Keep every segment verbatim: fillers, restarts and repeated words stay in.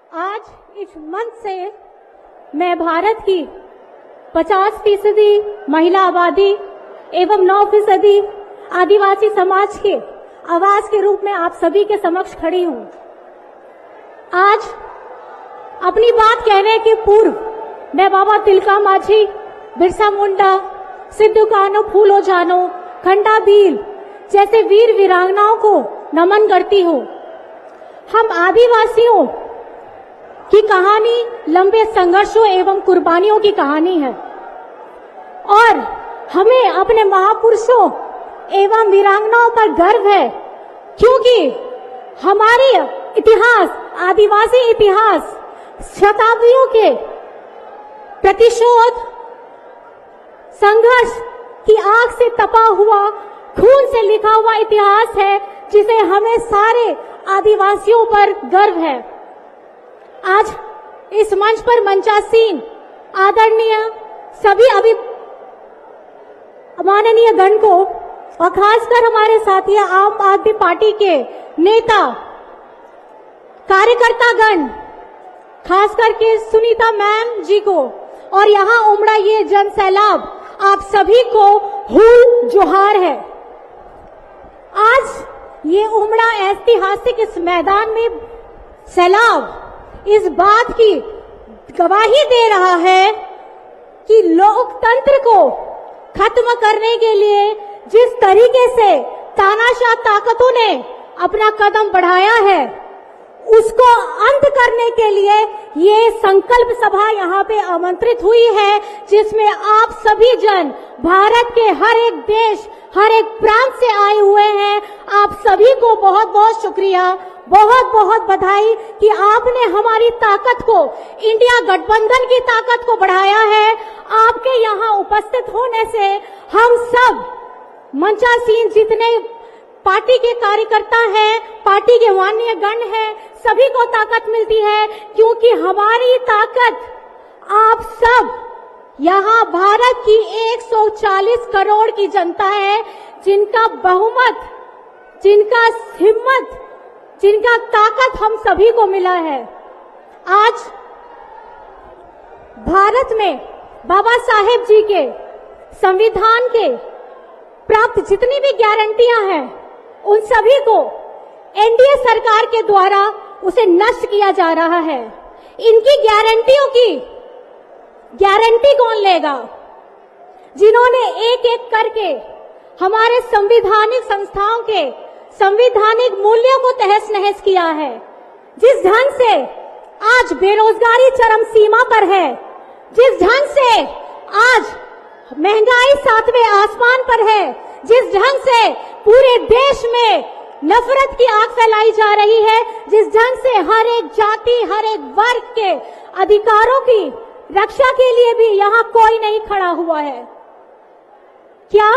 आज इस मंच से मैं भारत की पचास फीसदी महिला आबादी एवं नौ फीसदी आदिवासी समाज के आवाज के रूप में आप सभी के समक्ष खड़ी हूं। आज अपनी बात कहने के पूर्व मैं बाबा तिलका मांझी, बिरसा मुंडा, सिद्धू कान्हू फूलो जानो, खंडा भील जैसे वीर वीरांगनाओं को नमन करती हूँ। हम आदिवासियों की कहानी लंबे संघर्षों एवं कुर्बानियों की कहानी है और हमें अपने महापुरुषों एवं वीरांगनाओं पर गर्व है, क्योंकि हमारे इतिहास, आदिवासी इतिहास शताब्दियों के प्रतिशोध संघर्ष की आग से तपा हुआ, खून से लिखा हुआ इतिहास है, जिसे हमें सारे आदिवासियों पर गर्व है। आज इस मंच पर मंचासीन आदरणीय सभी अभी माननीय गण को और खासकर हमारे साथी आम आदमी पार्टी के नेता, कार्यकर्ता गण, खास करके सुनीता मैम जी को और यहाँ उमड़ा ये जन सैलाब, आप सभी को हूल जोहार है। आज ये उमड़ा ऐतिहासिक इस मैदान में सैलाब इस बात की गवाही दे रहा है कि लोकतंत्र को खत्म करने के लिए जिस तरीके से तानाशाह ताकतों ने अपना कदम बढ़ाया है, उसको अंत करने के लिए ये संकल्प सभा यहाँ पे आमंत्रित हुई है, जिसमें आप सभी जन भारत के हर एक देश, हर एक प्रांत से आए हुए हैं। आप सभी को बहुत बहुत शुक्रिया, बहुत बहुत बधाई कि आपने हमारी ताकत को, इंडिया गठबंधन की ताकत को बढ़ाया है। आपके यहाँ उपस्थित होने से हम सब मंचासीन जितने पार्टी के कार्यकर्ता हैं, पार्टी के माननीय गण हैं, सभी को ताकत मिलती है, क्योंकि हमारी ताकत आप सब यहाँ भारत की एक सौ चालीस करोड़ की जनता है, जिनका बहुमत, जिनका हिम्मत, जिनका ताकत हम सभी को मिला है। आज भारत में बाबा साहेब जी के संविधान के प्राप्त जितनी भी गारंटियां हैं, उन सभी को एनडीए सरकार के द्वारा उसे नष्ट किया जा रहा है। इनकी गारंटियों की गारंटी कौन लेगा? जिन्होंने एक एक करके हमारे संवैधानिक संस्थाओं के संवैधानिक मूल्यों को तहस नहस किया है। जिस ढंग से आज बेरोजगारी चरम सीमा पर है, जिस ढंग से आज महंगाई सातवें आसमान पर है, जिस ढंग से पूरे देश में नफरत की आग फैलाई जा रही है, जिस ढंग से हर एक जाति, हर एक वर्ग के अधिकारों की रक्षा के लिए भी यहाँ कोई नहीं खड़ा हुआ है। क्या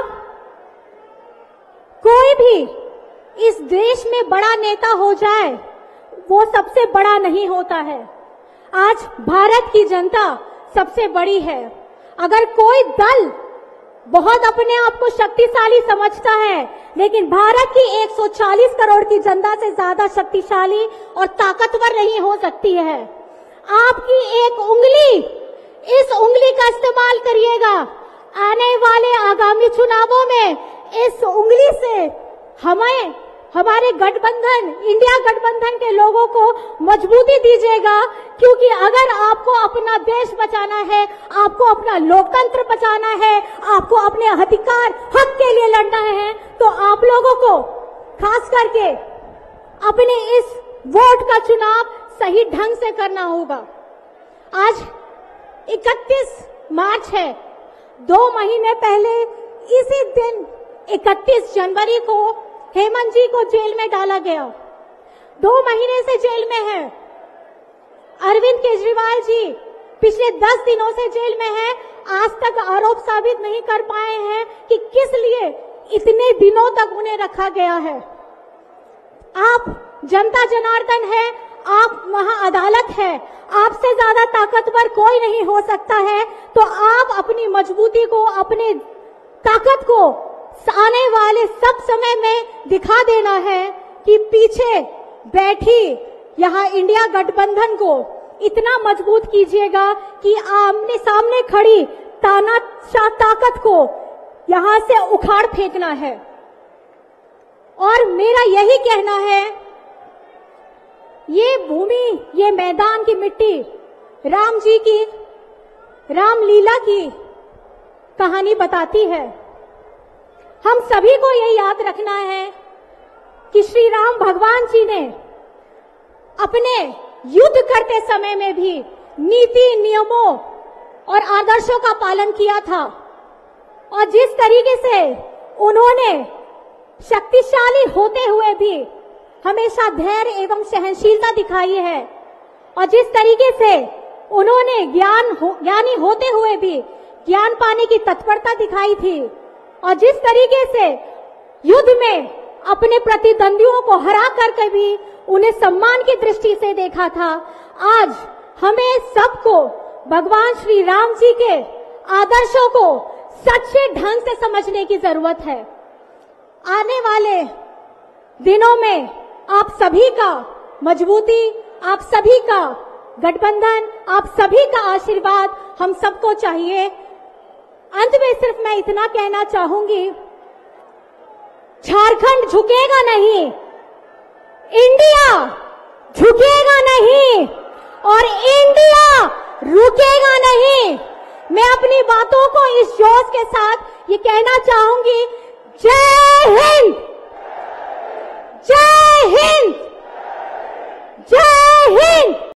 कोई भी इस देश में बड़ा नेता हो जाए, वो सबसे बड़ा नहीं होता है। आज भारत की जनता सबसे बड़ी है। अगर कोई दल बहुत अपने आप को शक्तिशाली समझता है, लेकिन भारत की एक सौ चालीस करोड़ की जनता से ज्यादा शक्तिशाली और ताकतवर नहीं हो सकती है। आपकी एक उंगली, इस उंगली का इस्तेमाल करिएगा। आने वाले आगामी चुनावों में इस उंगली से हमें, हमारे गठबंधन, इंडिया गठबंधन के लोगों को मजबूती दीजिएगा, क्योंकि अगर आपको अपना देश बचाना है, आपको अपना लोकतंत्र बचाना है, आपको अपने अधिकार, हक के लिए लड़ना है, तो आप लोगों को खास करके अपने इस वोट का चुनाव सही ढंग से करना होगा। आज इकतीस मार्च है। दो महीने पहले इसी दिन इकतीस जनवरी को हेमंत जी को जेल में डाला गया। दो महीने से जेल में है। अरविंद केजरीवाल जी पिछले दस दिनों से जेल में हैं। आज तक आरोप साबित नहीं कर पाए हैं कि किस लिए इतने दिनों तक उन्हें रखा गया है। आप जनता जनार्दन है, आप महाअदालत है, आपसे ज्यादा ताकतवर कोई नहीं हो सकता है। तो आप अपनी मजबूती को, अपने ताकत को आने वाले सब समय में दिखा देना है कि पीछे बैठी यहाँ इंडिया गठबंधन को इतना मजबूत कीजिएगा कि आमने सामने खड़ी तानाशाह ताकत को यहां से उखाड़ फेंकना है। और मेरा यही कहना है, ये भूमि, ये मैदान की मिट्टी राम जी की, रामलीला की कहानी बताती है। हम सभी को ये याद रखना है कि श्री राम भगवान जी ने अपने युद्ध करते समय में भी नीति, नियमों और आदर्शों का पालन किया था। और जिस तरीके से उन्होंने शक्तिशाली होते हुए भी हमेशा धैर्य एवं सहनशीलता दिखाई है, और जिस तरीके से उन्होंने ज्ञान हो, ज्ञानी होते हुए भी ज्ञान पाने की तत्परता दिखाई थी, और जिस तरीके से युद्ध में अपने प्रतिद्वंदियों को हरा करके भी उन्हें सम्मान की दृष्टि से देखा था, आज हमें सबको भगवान श्री राम जी के आदर्शों को सच्चे ढंग से समझने की जरूरत है। आने वाले दिनों में आप सभी का मजबूती, आप सभी का गठबंधन, आप सभी का आशीर्वाद हम सबको चाहिए। अंत में सिर्फ मैं इतना कहना चाहूंगी, झारखंड झुकेगा नहीं, इंडिया झुकेगा नहीं और इंडिया रुकेगा नहीं। मैं अपनी बातों को इस जोश के साथ ये कहना चाहूंगी, जय हिंद, जय हिंद, जय हिंद।